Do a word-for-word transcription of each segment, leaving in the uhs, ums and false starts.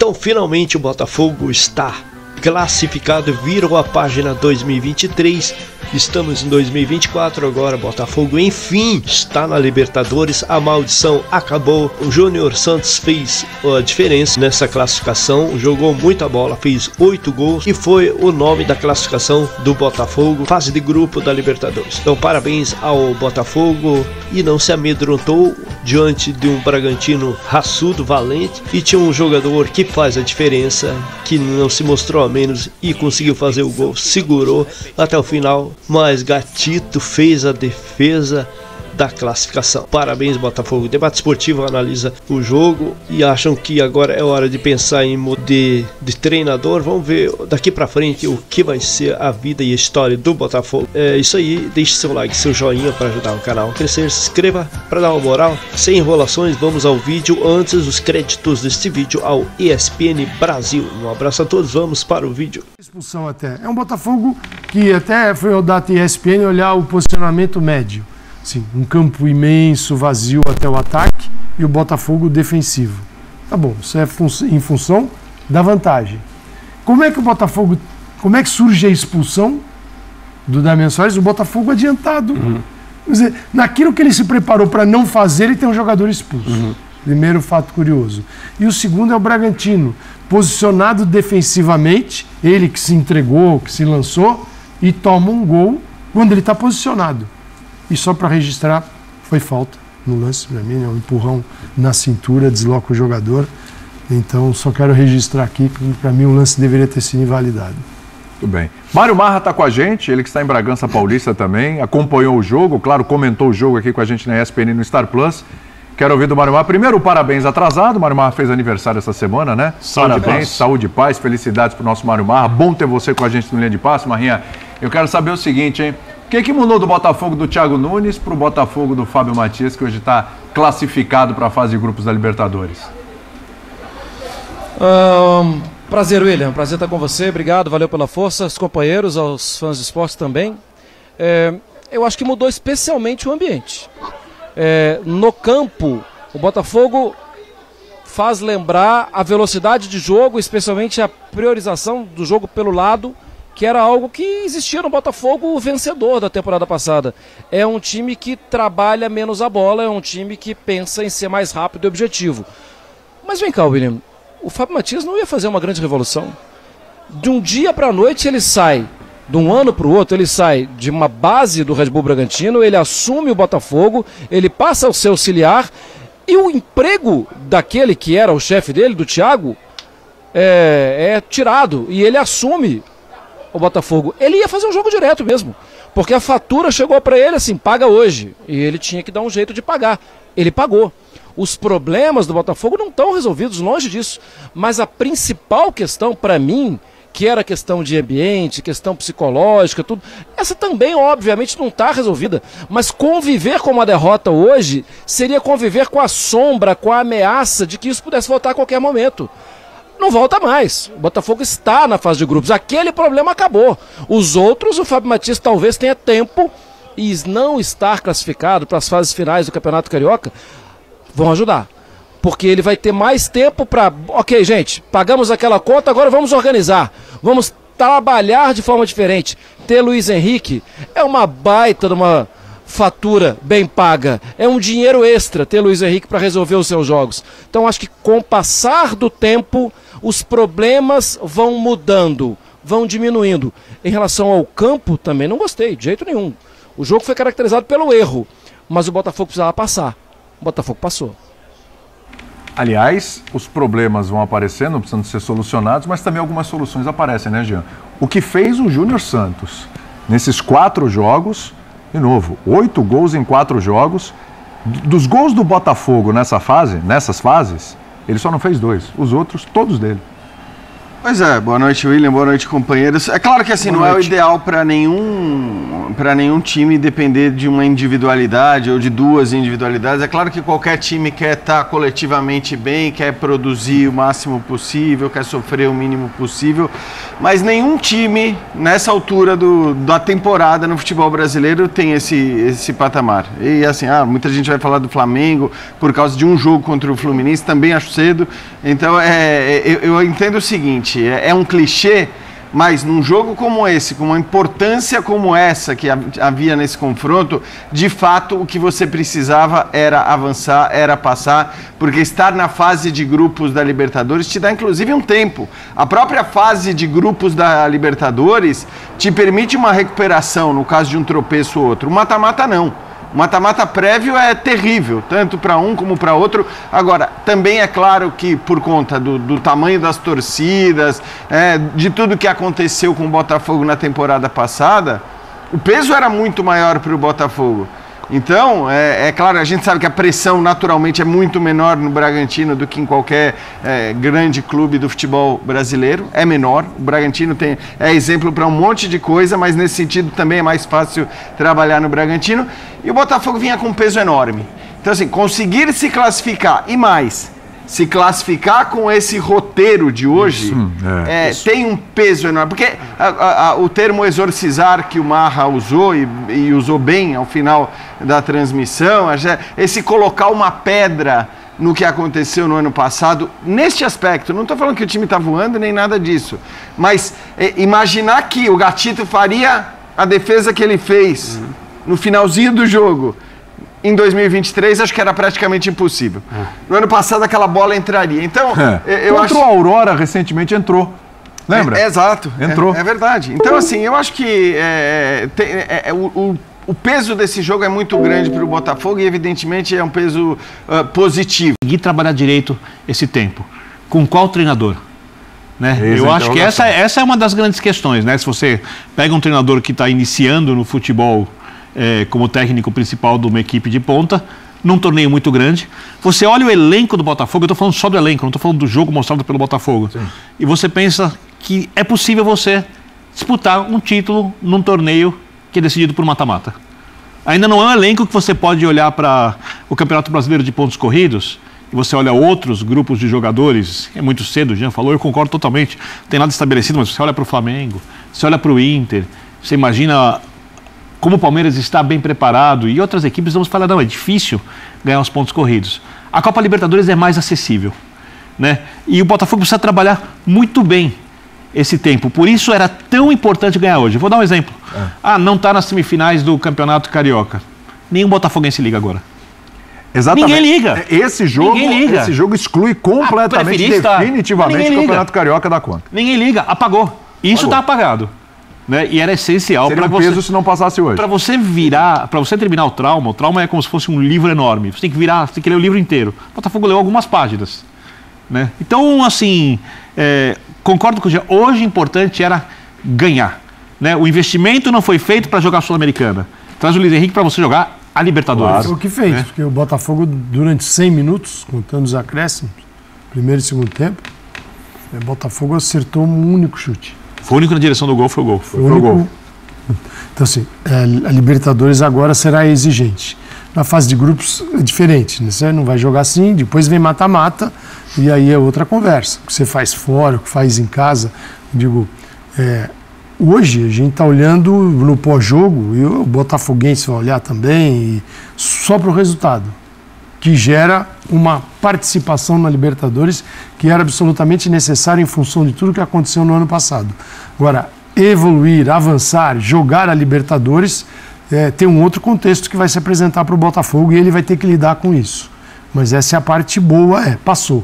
Então finalmente o Botafogo está classificado, virou a página dois mil e vinte e três, estamos em dois mil e vinte e quatro agora. Botafogo enfim está na Libertadores, a maldição acabou. O Júnior Santos fez a diferença nessa classificação, jogou muita bola, fez oito gols e foi o nome da classificação do Botafogo, fase de grupo da Libertadores. Então parabéns ao Botafogo, e não se amedrontou diante de um Bragantino raçudo, valente, e tinha um jogador que faz a diferença, que não se mostrou a menos e conseguiu fazer o gol, segurou até o final, mas Gatito fez a defesa da classificação. Parabéns, Botafogo. O Debate Esportivo analisa o jogo e acham que agora é hora de pensar em de, de treinador. Vamos ver daqui pra frente o que vai ser a vida e a história do Botafogo. É isso aí, deixe seu like, seu joinha para ajudar o canal a crescer, se inscreva para dar uma moral. Sem enrolações, vamos ao vídeo. Antes, os créditos deste vídeo ao E S P N Brasil. Um abraço a todos, vamos para o vídeo. Expulsão até. É um Botafogo que até foi o data E S P N olhar o posicionamento médio. Sim, um campo imenso, vazio até o ataque e o Botafogo defensivo. Tá bom, isso é fun em função da vantagem. Como é que o Botafogo, como é que surge a expulsão do Damian Soares? O Botafogo adiantado. Uhum. Quer dizer, naquilo que ele se preparou para não fazer, ele tem um jogador expulso. Uhum. Primeiro fato curioso. E o segundo é o Bragantino, posicionado defensivamente, ele que se entregou, que se lançou, e toma um gol quando ele está posicionado. E só para registrar, foi falta no lance, para mim, é um empurrão na cintura, desloca o jogador. Então, só quero registrar aqui que, para mim, o lance deveria ter sido invalidado. Tudo bem. Mário Marra está com a gente, ele que está em Bragança Paulista também, acompanhou o jogo, claro, comentou o jogo aqui com a gente na E S P N no Star Plus. Quero ouvir do Mário Marra. Primeiro, parabéns atrasado. O Mário Marra fez aniversário essa semana, né? Saúde, parabéns, saúde e paz, felicidades para o nosso Mário Marra. Bom ter você com a gente no Linha de Passe, Marrinha. Eu quero saber o seguinte, hein? O que, que mudou do Botafogo do Thiago Nunes para o Botafogo do Fábio Matias, que hoje está classificado para a fase de grupos da Libertadores? Um, prazer, William. Prazer estar com você. Obrigado, valeu pela força. Aos companheiros, aos fãs de esporte também. É, eu acho que mudou especialmente o ambiente. É, no campo, o Botafogo faz lembrar a velocidade de jogo, especialmente a priorização do jogo pelo lado, que era algo que existia no Botafogo vencedor da temporada passada. É um time que trabalha menos a bola, é um time que pensa em ser mais rápido e objetivo. Mas vem cá, William, o Fábio Matias não ia fazer uma grande revolução. De um dia para a noite ele sai, de um ano para o outro, ele sai de uma base do Red Bull Bragantino, ele assume o Botafogo, ele passa a ser auxiliar, e o emprego daquele que era o chefe dele, do Thiago, é, é tirado, e ele assume o Botafogo. Ele ia fazer um jogo direto mesmo, porque a fatura chegou para ele assim, paga hoje, e ele tinha que dar um jeito de pagar. Ele pagou. Os problemas do Botafogo não estão resolvidos, longe disso, mas a principal questão para mim, que era questão de ambiente, questão psicológica, tudo, essa também obviamente não está resolvida, mas conviver com uma derrota hoje seria conviver com a sombra, com a ameaça de que isso pudesse voltar a qualquer momento. Não volta mais. O Botafogo está na fase de grupos. Aquele problema acabou. Os outros, o Fábio Matias talvez tenha tempo, e não estar classificado para as fases finais do Campeonato Carioca vão ajudar. Porque ele vai ter mais tempo para... Ok, gente, pagamos aquela conta, agora vamos organizar. Vamos trabalhar de forma diferente. Ter Luiz Henrique é uma baita de uma fatura bem paga. É um dinheiro extra ter Luiz Henrique para resolver os seus jogos. Então acho que com o passar do tempo, os problemas vão mudando, vão diminuindo. Em relação ao campo, também não gostei, de jeito nenhum. O jogo foi caracterizado pelo erro, mas o Botafogo precisava passar. O Botafogo passou. Aliás, os problemas vão aparecendo, precisando ser solucionados, mas também algumas soluções aparecem, né, Jean? O que fez o Júnior Santos nesses quatro jogos, de novo, oito gols em quatro jogos. Dos gols do Botafogo nessa fase, nessas fases, ele só não fez dois. Os outros, todos dele. Pois é, boa noite, William, boa noite, companheiros. É claro que assim, boa não noite. É o ideal para nenhum, para nenhum time depender de uma individualidade ou de duas individualidades. É claro que qualquer time quer estar coletivamente bem, quer produzir o máximo possível, quer sofrer o mínimo possível. Mas nenhum time, nessa altura do, da temporada no futebol brasileiro, tem esse, esse patamar. E assim, ah, muita gente vai falar do Flamengo por causa de um jogo contra o Fluminense, também acho cedo. Então, é, eu, eu entendo o seguinte, é, é um clichê, mas num jogo como esse, com uma importância como essa que havia nesse confronto, de fato o que você precisava era avançar, era passar, porque estar na fase de grupos da Libertadores te dá inclusive um tempo. A própria fase de grupos da Libertadores te permite uma recuperação no caso de um tropeço ou outro. O mata-mata não. O mata-mata prévio é terrível, tanto para um como para outro. Agora, também é claro que por conta do, do tamanho das torcidas, é, de tudo que aconteceu com o Botafogo na temporada passada, o peso era muito maior para o Botafogo. Então, é, é claro, a gente sabe que a pressão naturalmente é muito menor no Bragantino do que em qualquer é, grande clube do futebol brasileiro. É menor. O Bragantino tem, é exemplo para um monte de coisa, mas nesse sentido também é mais fácil trabalhar no Bragantino. E o Botafogo vinha com um peso enorme. Então, assim, conseguir se classificar e mais, se classificar com esse roteiro de hoje, isso, é, é, tem um peso enorme. Porque a, a, a, o termo exorcizar que o Marra usou, e, e usou bem ao final da transmissão, esse colocar uma pedra no que aconteceu no ano passado, neste aspecto, não estou falando que o time está voando nem nada disso, mas é, imaginar que o Gatito faria a defesa que ele fez uhum. no finalzinho do jogo, em dois mil e vinte e três, acho que era praticamente impossível. É. No ano passado, aquela bola entraria. Então, é. eu Contra acho... o Aurora, recentemente, entrou. Lembra? É, é, exato. Entrou. É, é verdade. Então, assim, eu acho que é, tem, é, é, o, o, o peso desse jogo é muito grande para o Botafogo e, evidentemente, é um peso uh, positivo. Conseguir trabalhar direito esse tempo. Com qual treinador? Né? Eu acho que essa, essa é uma das grandes questões. Né? Se você pega um treinador que está iniciando no futebol... É, como técnico principal de uma equipe de ponta, num torneio muito grande. Você olha o elenco do Botafogo, eu estou falando só do elenco, não estou falando do jogo mostrado pelo Botafogo. Sim. E você pensa que é possível você disputar um título num torneio que é decidido por mata-mata. Ainda não é um elenco que você pode olhar para o Campeonato Brasileiro de Pontos Corridos, e você olha outros grupos de jogadores, é muito cedo, o Jean falou, eu concordo totalmente, não tem nada estabelecido, mas você olha para o Flamengo, você olha para o Inter, você imagina... como o Palmeiras está bem preparado e outras equipes, vamos falar, não, é difícil ganhar os pontos corridos. A Copa Libertadores é mais acessível, né? E o Botafogo precisa trabalhar muito bem esse tempo. Por isso era tão importante ganhar hoje. Vou dar um exemplo. É. Ah, não está nas semifinais do Campeonato Carioca. Nenhum botafoguense liga agora. Exatamente. Ninguém liga. Esse jogo, liga. Esse jogo exclui completamente, ah, definitivamente o Campeonato Carioca da conta. Ninguém liga. Apagou. Isso está apagado. Né? E era essencial para você. Peso se não passasse hoje. Para você virar, para você terminar o trauma, o trauma é como se fosse um livro enorme. Você tem que virar, você tem que ler o livro inteiro. O Botafogo leu algumas páginas, né? Então, assim, é, concordo com o Jean. Hoje o importante era ganhar, né? O investimento não foi feito para jogar a Sul-Americana. Traz o Luiz Henrique para você jogar a Libertadores. Claro. Foi o que fez, né? Porque o Botafogo durante cem minutos, contando os acréscimos, primeiro e segundo tempo, o Botafogo acertou um único chute. Foi o único na direção do gol, foi o gol. Foi o único... gol. Então, assim, a Libertadores agora será exigente. Na fase de grupos é diferente, né? Você não vai jogar assim, depois vem mata-mata, e aí é outra conversa. O que você faz fora, o que faz em casa. Eu digo, é, hoje a gente está olhando no pós-jogo, e o botafoguense vai olhar também, e só para o resultado, que gera uma participação na Libertadores que era absolutamente necessária em função de tudo que aconteceu no ano passado. Agora, evoluir, avançar, jogar a Libertadores, é, tem um outro contexto que vai se apresentar para o Botafogo e ele vai ter que lidar com isso. Mas essa é a parte boa, é, passou.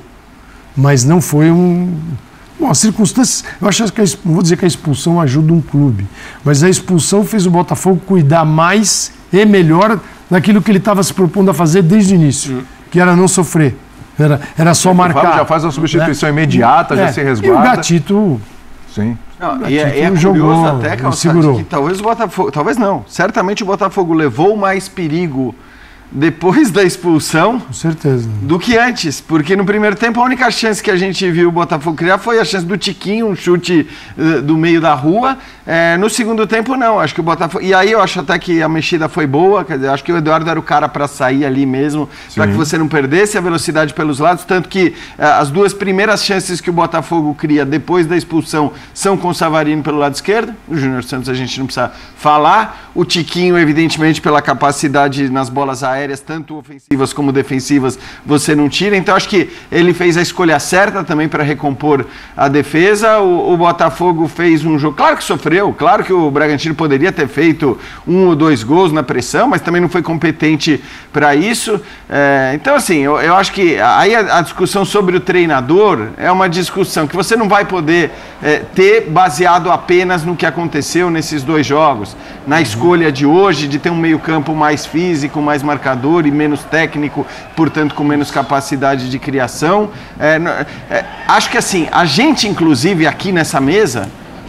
Mas não foi um... Bom, as circunstâncias... Eu acho que, a, não vou dizer que a expulsão ajuda um clube, mas a expulsão fez o Botafogo cuidar mais e melhor daquilo que ele estava se propondo a fazer desde o início, hum. que era não sofrer, era, era só marcar. O Fábio já faz uma substituição, né? Imediata, é. já se resguarda. E o Gatito... Sim. Não, o Gatito e é, é jogou, curioso até, Calçado, que talvez o Botafogo... Talvez não. Certamente o Botafogo levou mais perigo depois da expulsão, com certeza, do que antes, porque no primeiro tempo a única chance que a gente viu o Botafogo criar foi a chance do Tiquinho, um chute uh, do meio da rua. É, no segundo tempo não, acho que o Botafogo, e aí eu acho até que a mexida foi boa, quer dizer, acho que o Eduardo era o cara para sair ali mesmo, para que você não perdesse a velocidade pelos lados, tanto que uh, as duas primeiras chances que o Botafogo cria depois da expulsão são com o Savarino pelo lado esquerdo, o Júnior Santos a gente não precisa falar, o Tiquinho evidentemente pela capacidade nas bolas aéreas, tanto ofensivas como defensivas, você não tira, então acho que ele fez a escolha certa também para recompor a defesa, o, o Botafogo fez um jogo, claro que sofreu, claro que o Bragantino poderia ter feito um ou dois gols na pressão, mas também não foi competente para isso. É, então, assim, eu, eu acho que aí a, a discussão sobre o treinador é uma discussão que você não vai poder é, ter baseado apenas no que aconteceu nesses dois jogos, na escolha de hoje de ter um meio-campo mais físico, mais marcador e menos técnico, portanto, com menos capacidade de criação. É, é, acho que, assim, a gente, inclusive, aqui nessa mesa,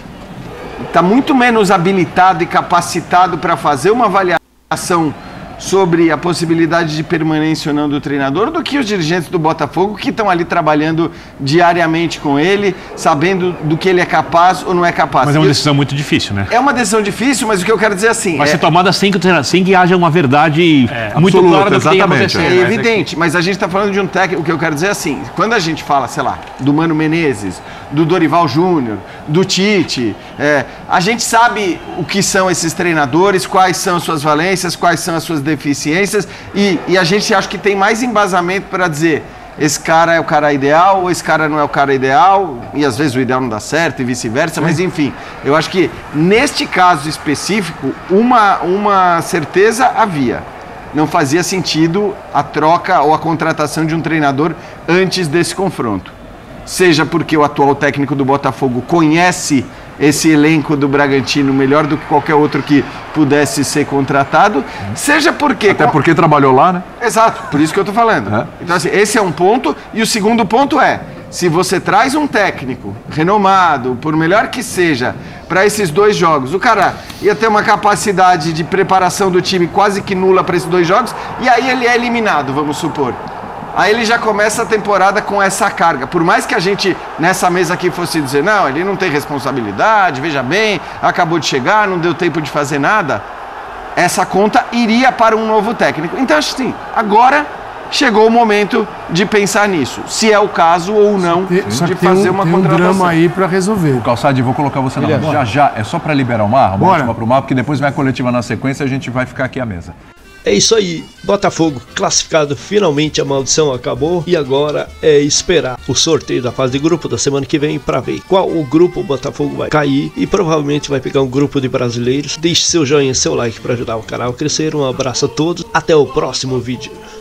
está muito menos habilitado e capacitado para fazer uma avaliação sobre a possibilidade de permanência ou não do treinador do que os dirigentes do Botafogo que estão ali trabalhando diariamente com ele, sabendo do que ele é capaz ou não é capaz. Mas é uma decisão muito difícil, né? É uma decisão difícil, mas o que eu quero dizer assim... Vai é... ser tomada sem que, sem que haja uma verdade é, muito absoluta, clara do que tem acontecendo. É evidente, mas a gente está falando de um técnico, o que eu quero dizer é assim, quando a gente fala, sei lá, do Mano Menezes, do Dorival Júnior, do Tite, é, a gente sabe o que são esses treinadores, quais são as suas valências, quais são as suas deficiências, e, e a gente acha que tem mais embasamento para dizer esse cara é o cara ideal ou esse cara não é o cara ideal, e às vezes o ideal não dá certo e vice-versa, mas enfim, eu acho que neste caso específico, uma, uma certeza havia. Não fazia sentido a troca ou a contratação de um treinador antes desse confronto. Seja porque o atual técnico do Botafogo conhece esse elenco do Bragantino melhor do que qualquer outro que pudesse ser contratado, seja porque... Até porque trabalhou lá, né? Exato, por isso que eu estou falando. É. Então, assim, esse é um ponto, e o segundo ponto é, se você traz um técnico renomado, por melhor que seja, para esses dois jogos, o cara ia ter uma capacidade de preparação do time quase que nula para esses dois jogos, e aí ele é eliminado, vamos supor. Aí ele já começa a temporada com essa carga. Por mais que a gente, nessa mesa aqui, fosse dizer, não, ele não tem responsabilidade, veja bem, acabou de chegar, não deu tempo de fazer nada, essa conta iria para um novo técnico. Então, acho que sim, agora chegou o momento de pensar nisso, se é o caso ou não tem, de fazer um, uma tem contratação. Um drama aí para resolver. Calçade, vou colocar você na mão. Já, já, é só para liberar o mar, uma última para o mar, porque depois vai a coletiva na sequência e a gente vai ficar aqui à mesa. É isso aí, Botafogo classificado, finalmente a maldição acabou e agora é esperar o sorteio da fase de grupo da semana que vem para ver qual o grupo o Botafogo vai cair e provavelmente vai pegar um grupo de brasileiros. Deixe seu joinha, seu like para ajudar o canal a crescer. Um abraço a todos, até o próximo vídeo.